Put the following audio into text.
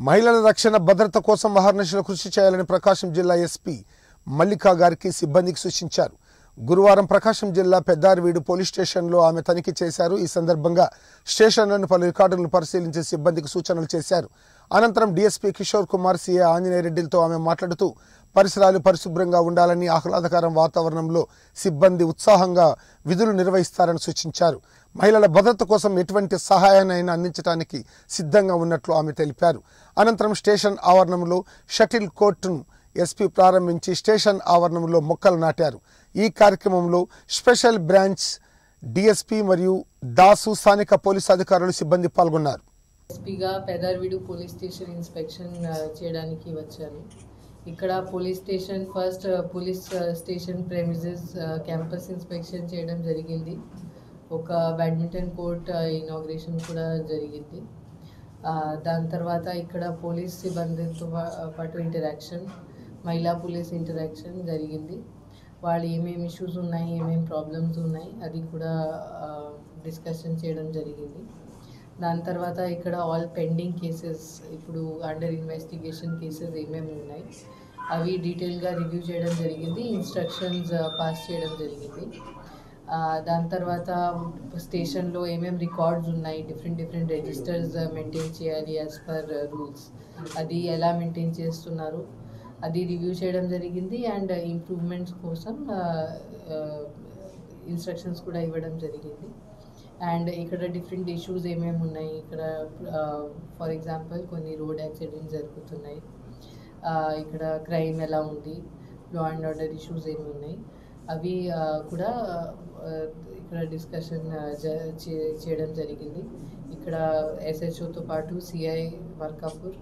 మహిళల రక్షణ భద్రత కోసం అహర్నిశలు కృషి చేయాలని ప్రకాశం జిల్లా ఎస్పీ మల్లికా గారికి సిబ్బందికి సూచించారు. గురువారం ప్రకాశం జిల్లా పెద్దారవీడు పోలీస్ స్టేషన్లో ఆమె తనిఖీ చేశారు. ఈ సందర్భంగా స్టేషన్లోని పలు రికార్డులను పరిశీలించి సిబ్బందికి సూచనలు చేశారు. అనంతరం డీఎస్పీ కిషోర్ కుమార్, సీఏ ఆంజనేయ రెడ్డిలతో ఆమె మాట్లాడుతూ పరిసరాలు పరిశుభ్రంగా ఉండాలని, ఆహ్లాదకరం వాతావరణంలో సిబ్బంది ఉత్సాహంగా విధులు నిర్వహిస్తారని సూచించారు. మహిళల భద్రత కోసం ఎటువంటి సహాయాన్ని అందించడానికి సిద్ధంగా ఉన్నట్లు ఆమె తెలిపారు. అనంతరం స్టేషన్ ఆవరణంలో షటిల్ కోర్టును ఎస్పీ ప్రారంభించి స్టేషన్ ఆవరణంలో మొక్కలు నాటారు. ఈ కార్యక్రమంలో స్పెషల్ బ్రాంచ్ డీఎస్పీ మరియు దాసు, స్థానిక పోలీసు అధికారులు, సిబ్బంది పాల్గొన్నారు. ఎస్పీగా పెదార్వీడు పోలీస్ స్టేషన్ ఇన్స్పెక్షన్ చేయడానికి వచ్చాను. ఇక్కడ police station first police station premises campus inspection చేయడం జరిగింది. ఒక బ్యాడ్మింటన్ కోర్ట్ ఇనాగ్రేషన్ కూడా జరిగింది. దాని తర్వాత ఇక్కడ పోలీస్ సిబ్బందితో పాటు ఇంటరాక్షన్, మహిళా పోలీస్ ఇంటరాక్షన్ జరిగింది. వాళ్ళు ఏమేమి ఇష్యూస్ ఉన్నాయి, ఏమేమి ప్రాబ్లమ్స్ ఉన్నాయి అది కూడా డిస్కషన్ చేయడం జరిగింది. దాని తర్వాత ఇక్కడ ఆల్ పెండింగ్ కేసెస్, ఇప్పుడు అండర్ ఇన్వెస్టిగేషన్ కేసెస్ ఏమేమి ఉన్నాయి అవి డీటెయిల్గా రివ్యూ చేయడం జరిగింది. ఇన్స్ట్రక్షన్స్ పాస్ చేయడం జరిగింది. దాని తర్వాత స్టేషన్లో ఏమేమి రికార్డ్స్ ఉన్నాయి, డిఫరెంట్ రిజిస్టర్స్ మెయింటైన్ చేయాలి యాజ్ పర్ రూల్స్, అది ఎలా మెయింటైన్ చేస్తున్నారు అది రివ్యూ చేయడం జరిగింది. అండ్ ఇంప్రూవ్మెంట్స్ కోసం ఇన్స్ట్రక్షన్స్ కూడా ఇవ్వడం జరిగింది. అండ్ ఇక్కడ డిఫరెంట్ ఇష్యూస్ ఏమేమి ఉన్నాయి, ఇక్కడ ఫర్ ఎగ్జాంపుల్ కొన్ని రోడ్ యాక్సిడెంట్స్ జరుగుతున్నాయి, ఇక్కడ క్రైమ్ ఎలా ఉంది, లా అండ్ ఆర్డర్ ఇష్యూస్ ఏమి ఉన్నాయి అవి కూడా ఇక్కడ డిస్కషన్ చేయడం జరిగింది. ఇక్కడ ఎస్హెచ్ఓతో పాటు సిఐ మార్కాపూర్